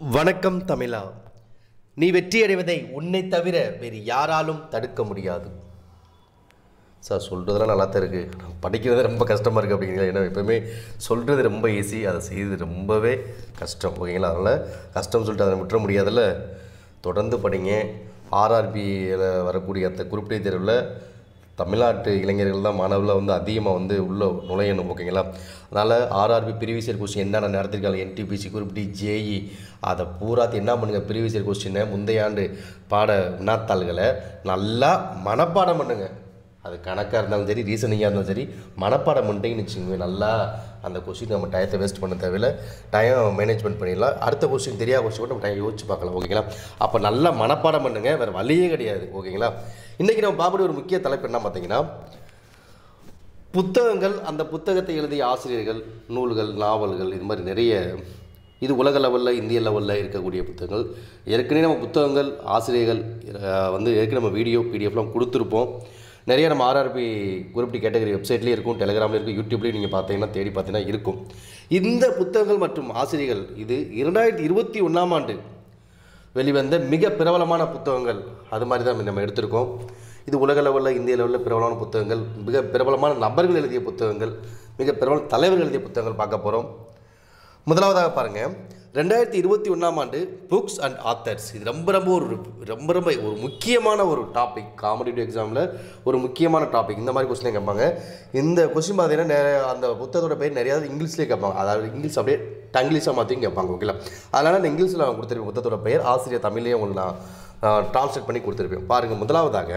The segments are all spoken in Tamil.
வணக்கம் தமிழா. நீ வெற்றியடைவதை உன்னை தவிர வேறு யாராலும் தடுக்க முடியாது. சார் சொல்கிறதெல்லாம் நல்லா தான் இருக்குது, படிக்கிறது ரொம்ப கஷ்டமாக இருக்குது அப்படிங்கிறீங்களா? ஏன்னா எப்போவுமே சொல்கிறது ரொம்ப ஈஸி, அதை செய்வது ரொம்பவே கஷ்டம். ஓகேங்களா? அதனால் கஷ்டம்னு சொல்லிட்டு அதை விட்டுற முடியாதில்ல. தொடர்ந்து படிங்க. ஆர்ஆர்பியில் வரக்கூடிய அந்த குரூப் டி தேர்வில் தமிழ்நாட்டு இளைஞர்கள் தான் மாணவர்கள் அதிகமாக உள்ள நுழையணும். ஓகேங்களா? அதனால் ஆர்ஆர்பி ப்ரீவியஸ் கொஸ்டின் என்னென்ன நடத்திருக்காங்க, என்டிபிசி குரூப் டி ஜேஇ அதை பூராத்து என்ன பண்ணுங்கள், ப்ரீவியஸ் கொஸ்டினை முந்தைய ஆண்டு பாட வினாத்தாள்களை நல்லா மனப்பாடம் பண்ணுங்க. அது கணக்காக இருந்தாலும் சரி, ரீசனிங்காக இருந்தாலும் சரி, மனப்பாடம் பண்ணிட்டேன்னு வச்சுக்கோங்க. நல்லா அந்த கொஸ்டின் நம்ம டயத்தை வேஸ்ட் பண்ண தேவையில்லை, டைம் மேனேஜ்மெண்ட் பண்ணிடலாம். அடுத்த கொஸ்டின் தெரியாத கொஸ்டின் கூட நம்ம டைம் யோசிச்சு பார்க்கலாம். ஓகேங்களா? அப்போ நல்லா மனப்பாடம் பண்ணுங்கள், வேறு வழியே கிடையாது. ஓகேங்களா? இன்றைக்கி நம்ம பார்க்கக்கூடிய ஒரு முக்கிய தலைப்பு என்ன பார்த்தீங்கன்னா, புத்தகங்கள், அந்த புத்தகத்தை எழுதிய ஆசிரியர்கள், நூல்கள், நாவல்கள், இது மாதிரி நிறைய, இது உலக லெவலில் இந்திய லெவலில் இருக்கக்கூடிய புத்தகங்கள். ஏற்கனவே நம்ம புத்தகங்கள், ஆசிரியர்கள் ஏற்கனவே நம்ம வீடியோ பிடிஎஃப்லாம் கொடுத்துருப்போம். நிறைய நம்ம ஆர்ஆர்பி குரூப் டி கேட்டகரி வெப்சைட்லேயும் இருக்கும், டெலிகிராமில் இருக்கும், யூடியூப்லேயும் நீங்கள் பார்த்தீங்கன்னா தேடி பார்த்தீங்கன்னா இருக்கும். இந்த புத்தகங்கள் மற்றும் ஆசிரியர்கள் இது 2021ஆம் ஆண்டு வெளிவந்த மிக பிரபலமான புத்தகங்கள். அது மாதிரி தான் நம்ம எடுத்திருக்கோம். இது உலக லெவலில் இந்திய லெவலில் பிரபலமான புத்தகங்கள், மிக பிரபலமான நபர்கள் எழுதிய புத்தகங்கள், மிக பிரபல தலைவர்கள் எழுதிய புத்தகங்கள் பார்க்க போகிறோம். முதலாவதாக பாருங்கள், 2021ஆம் ஆண்டு புக்ஸ் அண்ட் ஆத்தர்ஸ். இது ரொம்ப ஒரு முக்கியமான ஒரு டாபிக். காம்படிட்டிவ் எக்ஸாமில் ஒரு முக்கியமான டாபிக். இந்த மாதிரி கொஸ்டின் கேட்பாங்க. இந்த கொஸ்டின் பார்த்தீங்கன்னா அந்த புத்தகத்தோட பேர் நிறையா இங்கிலீஷ்லேயே கேட்பாங்க. அதாவது இங்கிலீஷ் அப்படியே டங்கிலீஷாக மாற்றியும் கேட்பாங்க. ஓகேங்களா? அதனால் நான் இங்கிலீஷில் நான் கொடுத்துருப்பேன் புத்தகத்தோட பெயர், ஆசிரியர் தமிழ்லேயே உங்களுக்கு நான் டிரான்ஸ்லேட் பண்ணி கொடுத்துருப்பேன். பாருங்கள், முதலாவதாக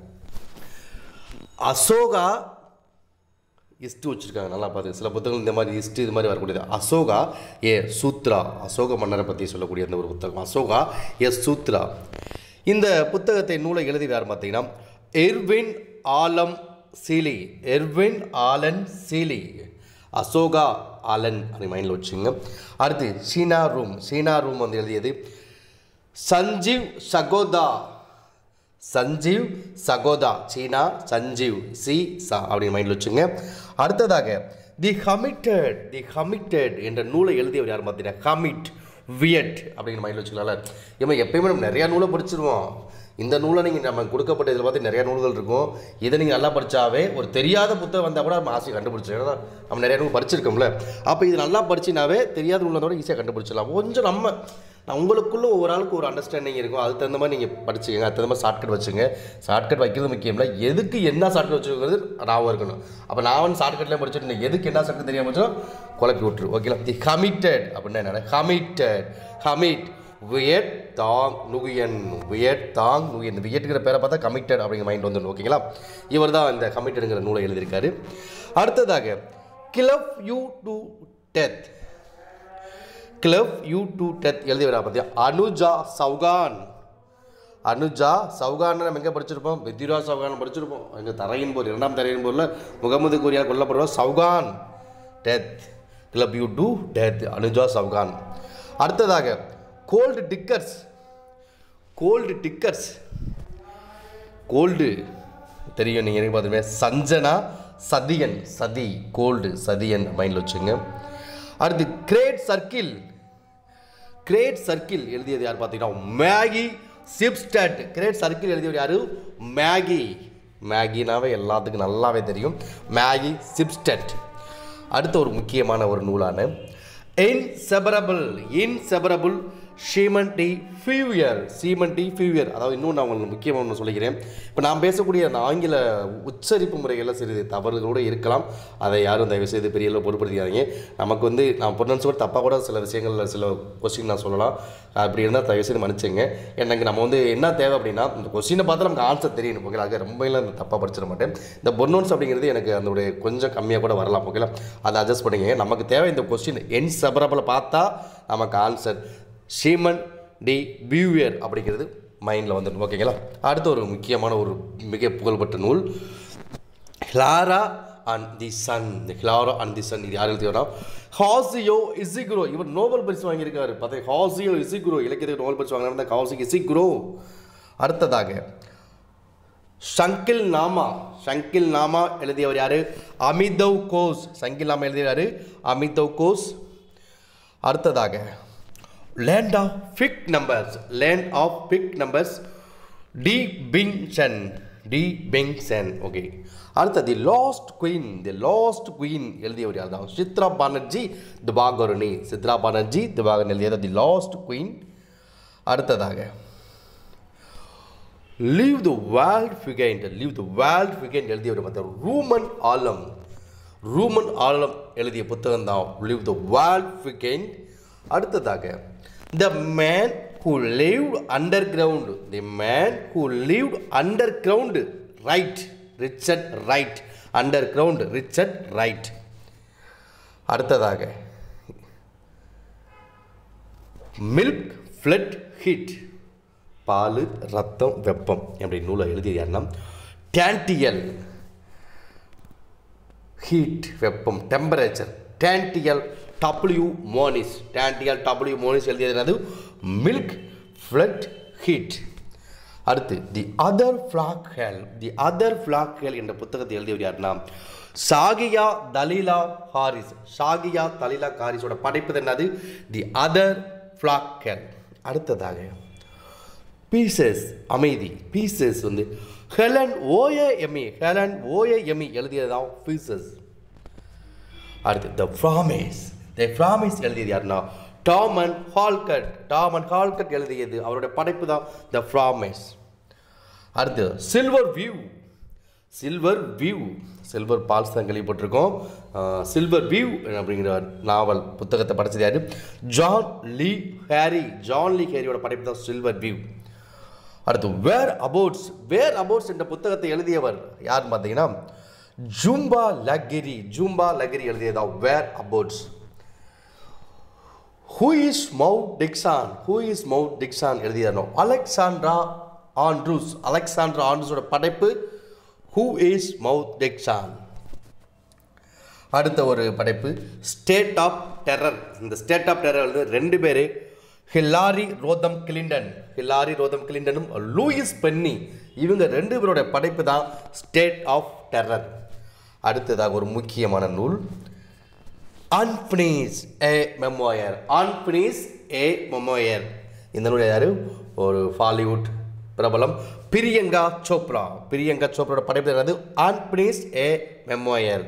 அசோகா ஹிஸ்ட்ரி வச்சுருக்காங்க. நல்லா பார்த்து, சில புத்தகங்கள் இந்த மாதிரி ஹிஸ்ட்ரி இது மாதிரி வரக்கூடியது. அசோகா ஏ சூத்ரா, அசோக மன்னரை பற்றி சொல்லக்கூடிய அந்த ஒரு புத்தகம், அசோகா ஏ சூத்ரா. இந்த புத்தகத்தை நூலை எழுதி யார் பார்த்தீங்கன்னா Irwin Allan Sealy. Irwin Allan Sealy, Ashoka Allan அப்படி மைண்டில் வச்சுங்க. அடுத்து சீனா ரூம் எழுதியது சஞ்சீவ் சகோதா. சஞ்சீவ் சகோதா, சீனா சஞ்சீவ் சி சா அப்படின்னு மைண்டில் வச்சுங்க. அடுத்ததாக தி கமிட்டட் என்ற நூலை எழுதியவர் யார் பார்த்தீங்கன்னா ஹமிட் வியட் அப்படிங்கிற மைண்டில் வச்சுக்கலாம்ல. ஏமா எப்பயுமே நம்ம நிறையா நூலை படிச்சிருவோம். இந்த நூலை நீங்கள் நம்ம கொடுக்கப்பட்ட இதில் பார்த்து நிறையா நூல்கள் இருக்கும். இதை நீங்கள் நல்லா படித்தாவே ஒரு தெரியாத புத்தகம் வந்தால் கூட நம்ம ஆசையை கண்டுபிடிச்சோம். ஏன்னா நம்ம நிறையா நூல் படிச்சிருக்கோம்ல. அப்போ இது நல்லா படிச்சினாவே தெரியாத நூலோட ஈஸியாக கண்டுபிடிச்சிடலாம். கொஞ்சம் நம்ம உங்களுக்குள்ளே ஒவ்வொரு ஆளுக்கு ஒரு அண்டர்ஸ்டாண்டிங் இருக்கும். அதுக்கு தகுந்த மாதிரி நீங்கள் படிச்சுக்கங்க. அதுக்கு தகுந்த மாதிரி ஷார்ட்கட் வச்சுங்க. ஷார்ட்கட் வைக்கிறது முக்கியம் இல்லை, எதுக்கு என்ன ஷார்ட்கட் வச்சுருக்கிறது ஞாபகம் இருக்கணும். அப்போ நான் ஷார்ட்கட்லேயே படிச்சுட்டு எதுக்கு என்ன ஷார்ட்கட் தெரியாமல் வச்சோ குழப்பி விட்டுரு. ஓகேங்களா? தி கமிட்டட் அப்படின்னா என்ன? கமிட் வியட் தாங் நுகுயன். வியட்டுங்கிற பேரை பார்த்தா கமிட்டட் அப்படிங்கிற மைண்ட் வந்துடும். ஓகேங்களா? இவர் தான் இந்த கமிட்டடுங்கிற நூலை எழுதியிருக்காரு. அடுத்ததாக கிளப் யூ டு டெத். எழுதியவரா பார்த்தியா அனுஜா சௌகான். நம்ம எங்கே படிச்சிருப்போம்? பிருத்திவிராஜ் சௌகான் படிச்சிருப்போம். எங்கள் தரையின் போர், 2ஆம் தரையின் போரில் முகமது கோரியால் கொல்லப்படுவோம். Chauhan death, club you to death, Anuja Chauhan. அடுத்ததாக கோல்டு தெரியும் நீங்கள் எனக்கு பார்த்துமே. சஞ்சனா சதியன், கோல்டு சதியன் மைண்டில் வச்சுங்க. அடுத்து கிரேட் சர்க்கிள் எழுதியது யார் பார்த்தீங்கன்னா மேகி சிப்ஸ்டட். கிரேட் சர்க்கிள் எழுதியவர் யார்? மேகினாவே எல்லாத்துக்கும் நல்லாவே தெரியும், மேகி சிப்ஸ்டட். அடுத்த ஒரு முக்கியமான ஒரு நூலான இன்செபரபிள் சீமன் டி ஃபியூயர். அதாவது இன்னும் நான் உங்களுக்கு முக்கியமாக ஒன்று சொல்லிக்கிறேன். இப்போ நான் பேசக்கூடிய அந்த ஆங்கில உச்சரிப்பு முறைகளில் சிறிது தவறுகளோடு இருக்கலாம். அதை யாரும் தயவு செய்து பெரிய அளவு பொருட்படுத்திக்காதீங்க. நமக்கு நான் பொருள் கூட தப்பாக கூட சில விஷயங்களில் சில கொஸ்டின் நான் சொல்லலாம். அப்படி இருந்தால் தயவு செய்து மன்னிச்சுங்க. எனக்கு நம்ம என்ன தேவை அப்படின்னா, இந்த கொஸ்டினை பார்த்து நமக்கு ஆன்சர் தெரியணும். ஓகேங்களா? அது ரொம்ப இல்லை தப்பாக படிச்சிட மாட்டேன். இந்த பொன்னோன்ஸ் அப்படிங்கிறது எனக்கு அதனுடைய கொஞ்சம் கம்மியாக கூட வரலாம். ஓகேங்களா? அதை அட்ஜஸ்ட் பண்ணிங்க. நமக்கு தேவை இந்த கொஸ்டின் இன்செபரபிள் பார்த்தா நமக்கு ஆன்சர் சீமன் டி பியூயர் அப்படிங்கிறது மைண்டில் வந்துடும். ஓகேங்களா? அடுத்த ஒரு முக்கியமான ஒரு மிக புகழ்பெற்ற நூல் கிளாரா அண்ட் தி சன். இது யார் எழுதியவரா? ஹாசியோ இசிகுரோ. இவர் நோபல் பரிசு வாங்கியிருக்காரு. பார்த்தா ஹாசியோ இசிகுரோ, இலக்கியத்துக்கு நோபல் பரிசு வாங்கினா ஹாசியோ இசிகுரோ. அடுத்ததாக ஷங்கில் நாமா எழுதியவர் யார்? அமிதவ் கோஷ். ஷங்கில் நாமா எழுதியவர் யார்? அமிதவ் கோஷ். அடுத்ததாக land of fig numbers, land of fig numbers, டி பிங்சன், டி பிங்சன். ஓகே, அடுத்த the last queen, the last queen எழுதியவர் யார் தான்? சித்ரா பானர்ஜி திவாகருணி, சித்ரா பானர்ஜி திவாகரன் எழுதியது தி லாஸ்ட் குயின். அடுத்ததாக leave the world behind, leave the world behind எழுதியவர் பார்த்தா ரூமன் ஆலம், ரூமன் ஆலம் எழுதிய புத்தகம் தான் லீவ் தி வேர்ல்ட் பிகைண்ட். அடுத்ததாக the man who lived underground, the man who lived underground, Wright, Richard Wright, underground, Richard Wright. அடுத்ததாக மில்க் ஃப்ளட் ஹீட், பால் ரத்தம் வெப்பம் அப்படி நூலை எழுதியது யாருன்னா டான்டியல். ஹீட் வெப்பம் temperature, Dantiel W Moniz, Dantiel W Moniz எழுதியது என்னது? Milk blood heat. அடுத்து the other black girl, the other black girl என்ற புத்தகத்தை எழுதியவர் யாருன்னா சாகியா தலீலா ஹாரிஸ், சாகியா தலீலா ஹாரிஸோட படைப்பு என்னது? The other black girl. அடுத்ததாக பீசஸ் அமைதி, பீசஸ் வந்து ஹெலன் ஓஏஎம்இ, ஹெலன் ஓஏஎம்இ எழுதியதுதான் பீசஸ். அடுத்து த ப்ராமிஸ், த ப்ராமிஸ் எழுதியது யாருன்னா டாமன் ஹால்கட், டாமன் ஹால்கட் எழுதியது அவருடைய படைப்பு தான் த ப்ராமிஸ். அடுத்து silverview, silverview, silver falls தான் கேள்விப்பட்டிருக்கோம். சில்வர் வியூ அப்படிங்கிற நாவல் புத்தகத்தை படித்தது யாரு? John le Carre, John le ஹேரியோட படைப்பு தான் சில்வர் வியூ. அடுத்து வேர் அபவுட்ஸ், வேர் அபவுட்ஸ் என்ற புத்தகத்தை எழுதியவர் யாருன்னு பார்த்தீங்கன்னா ஜூம்பா லகிரி, ஜூம்பா லகிரி எழுதியதா whereabouts. Who is Maud Dixon, who is Maud Dixon எழுதியதோ அலெக்சாண்ட்ரா ஆண்ட்ரூஸ், அலெக்சாண்ட்ரா ஆண்ட்ரூஸோட படைப்பு ஹூ இஸ் மவுத் டிக்சான். அடுத்த ஒரு படைப்பு ஸ்டேட் ஆஃப் டெரர். இந்த ஸ்டேட் ஆஃப் டெரர் வந்து ரெண்டு பேர் Hillary Rodham Clinton, Hillary Rodham கிளின்டனும் லூயிஸ் பென்னி, இவங்க ரெண்டு பேரோட படைப்பு தான் ஸ்டேட் ஆஃப் டெரர். அடுத்ததாக ஒரு முக்கியமான நூல் unfinished a memoir, unfinished a memoir. இந்த நூல் யாரு? ஒரு பாலிவுட் பிரபலம் பிரியங்கா சோப்ரா, பிரியங்கா சோப்ராவோட படைப்பு என்னது? Unfinished a memoir.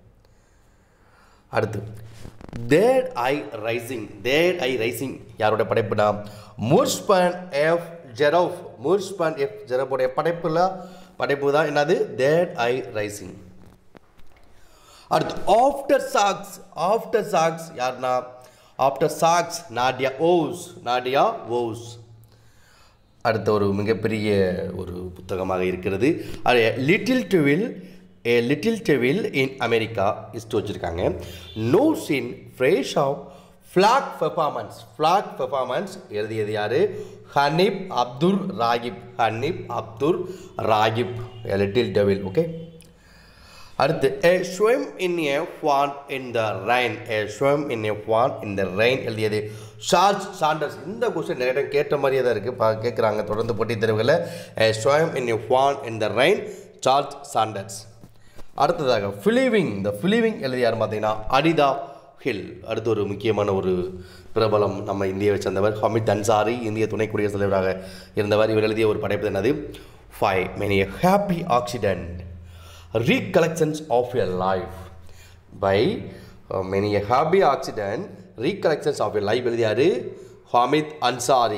அடுத்து that eye rising, that eye rising யாரோட படைப்புனா முர்ஸ்பன் எஃப் ஜெரோஃப், முர்ஸ்பன் எஃப் ஜெரோஃபோடைய படைப்பு தான் என்னது? That eye rising. அடுத்து ஆஃப்டர் சாக்ஸ், ஆஃப்டர் சாக்ஸ் யாருன்னா aftershocks Nadia Owusu, Nadia Owusu. அடுத்த ஒரு மிகப்பெரிய ஒரு புத்தகமாக இருக்கிறது அது little devil, a little devil in America இஸ்டு வச்சுருக்காங்க. Notes in praise of black performance, black performance எழுதியது யார்? Hanif Abdurraqib, Hanif Abdurraqib, a little devil. Okay. அடுத்து a swim in a pond in the rain, a swim in a pond in the rain எழுதியது சார்ஜ் சாண்டர்ஸ். இந்த கொஸ்டின் நிறைய டைம் கேட்ட மாதிரியே தான் இருக்குது, கேட்குறாங்க தொடர்ந்து போட்டித் தேர்வுகளில். A swim in a pond in the rain, George Saunders. அடுத்ததாக ஃபிலிவிங், இந்த ஃபிலிவிங் எழுதி யார் பார்த்தீங்கன்னா அனிதா ஹில். அடுத்து ஒரு முக்கியமான ஒரு பிரபலம் நம்ம இந்தியாவை சேர்ந்தவர் ஹமீத் அன்சாரி, இந்திய துணை குடியரசுத் தலைவராக இருந்தவர். இவர் எழுதிய ஒரு படைப்பு என்னது? 5 many happy accident recollections of your life, by many happy accident recollections of your life எழுதியாரு Hamid Ansari.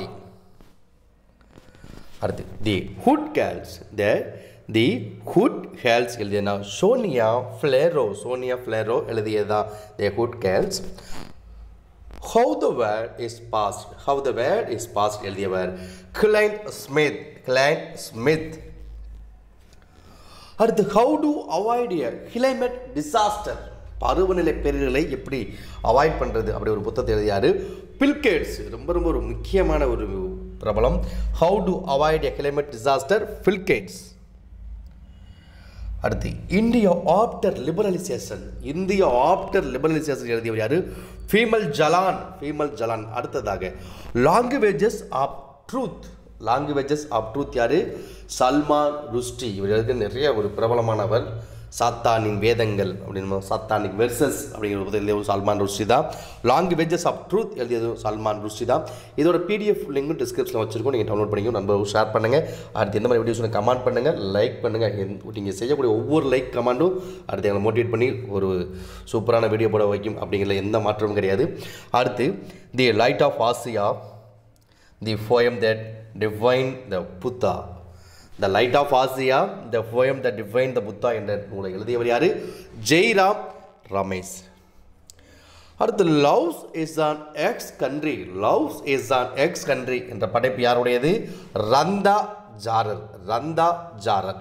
அடுத்து the good girls, the good girls எழுதியனா சோனியா ஃப்ளேரோ, சோனியா ஃப்ளேரோ எழுதியதான் the good girls. How the word is passed, how the word is passed எழுதியவர் கிளைன் ஸ்மித், கிளைன் ஸ்மித். அடுத்து how to avoid a climate disaster, பருவநிலை பேரிடர்களை எப்படி அவாய்ட் பண்ணுறது அப்படி ஒரு புத்தகத்தை எழுதியார் பில்கேட்ஸ். ரொம்ப ரொம்ப ஒரு முக்கியமான ஒரு பிரபலம் how to avoid a climate disaster, Bill Gates. அடுத்து India after liberalisation, India after liberalisation எழுதியவர் யார்? ஃபீமல் ஜலான், ஃபீமல் ஜலான். அடுத்ததாக languages of truth, languages of truth யார்? சல்மான் ருஷ்டி. இவர் எழுதிய நிறைய ஒரு பிரபலமானவர் சாத்தானின் வேதங்கள் அப்படின்னு சாத்தானிக் வெர்சஸ் அப்படிங்கிற புத்தகம் எழுதியது சல்மான் ருஷ்டி தான். லாங்குவேஜஸ் ஆஃப் ட்ரூத் எழுதியது சல்மான் ருஷ்டி தான். இதோட PDF லிங்கும் டிஸ்கிரிப்ஷனில் வச்சுருக்கோம், நீங்கள் டவுன்லோட் பண்ணிக்கணும். நண்பர்கள் ஷேர் பண்ணுங்கள். அடுத்து எந்த மாதிரி வீடியோஸ் கமெண்ட் பண்ணுங்கள், லைக் பண்ணுங்கள். நீங்கள் செய்யக்கூடிய ஒவ்வொரு லைக் கமெண்ட்டும் அடுத்து எங்களை மோட்டிவேட் பண்ணி ஒரு சூப்பரான வீடியோ போட வைக்கும் அப்படிங்கிற எந்த மாற்றமும் கிடையாது. அடுத்து the light of Asia, the poem that defined the Buddha. The light of Asia, the poem the defined the Buddha என்ற நூலை எழுதியவர் யார்? ஜெய்ராம் ரமேஷ். அடுத்து loves is an ex country, loves is an ex country என்ற படைப்பு யாருடையது? Randa Jarrar, Randa Jarrar.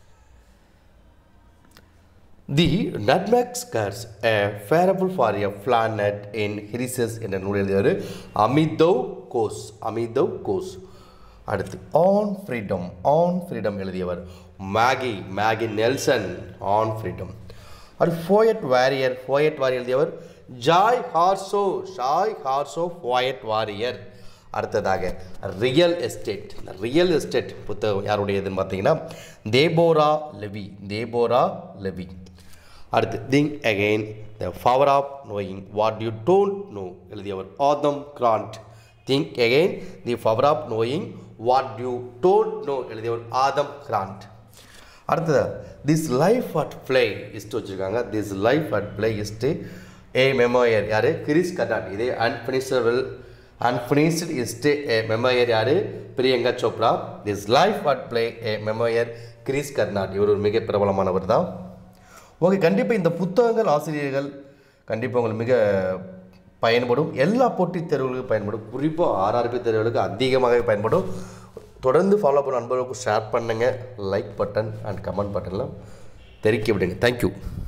The nutmeg's curse a parable for a planet in Hyrisius என்ற நூல் எழுதியவர் அமிதவ் கோஷ், அமிதவ் கோஷ். அடுத்து ஆன் ஃப்ரீடம், ஆன் ஃப்ரீடம் எழுதியவர் மேகி நெல்சன், ஆன் ஃப்ரீடம். அடுத்து போயட் வாரியர், போயட் வாரியர் எழுதியவர் Joy Harjo, Joy Harjo poet warrior. அடுத்ததாக ரியல் எஸ்டேட், இந்த ரியல் எஸ்டேட் புத்தகம் யாருடையதுன்னு பார்த்தீங்கன்னா தேபோரா லெவி, தேபோரா லெவி. அடுத்து think again the power of knowing what you don't know எழுதியவர் Adam Grant. Think again the power of knowing what you don't know எழுதியவர் ஆதம் கிராண்ட். அடுத்தது திஸ் லைஃப் அட் பிளே இஸ்ட் வச்சுருக்காங்க. திஸ் லைஃப் அட் பிளே இஸ்ட் ஏ மெமோயர் யார்? கிரிஸ் கர்னாட். இதே அன்ஃபினிஷ்டு இஸ்ட் ஏ மெமோயர் யார்? Priyanka Chopra. This life at play a memoir Girish Karnad. இவர் ஒரு மிக பிரபலமானவர் தான். ஓகே, கண்டிப்பாக இந்த புத்தகங்கள் ஆசிரியர்கள் கண்டிப்பாக உங்களுக்கு மிக பயன்படும். எல்லா போட்டித் தேர்வுகளுக்கும் பயன்படும். குறிப்பாக RRB தேர்வுகளுக்கு அதிகமாகவே பயன்படும். தொடர்ந்து ஃபாலோ பண்ண நண்பர்களுக்கு ஷேர் பண்ணுங்கள். லைக் பட்டன் அண்ட் கமெண்ட் பட்டன்லாம் தெரிவிக்க விடுங்க. தேங்க்யூ.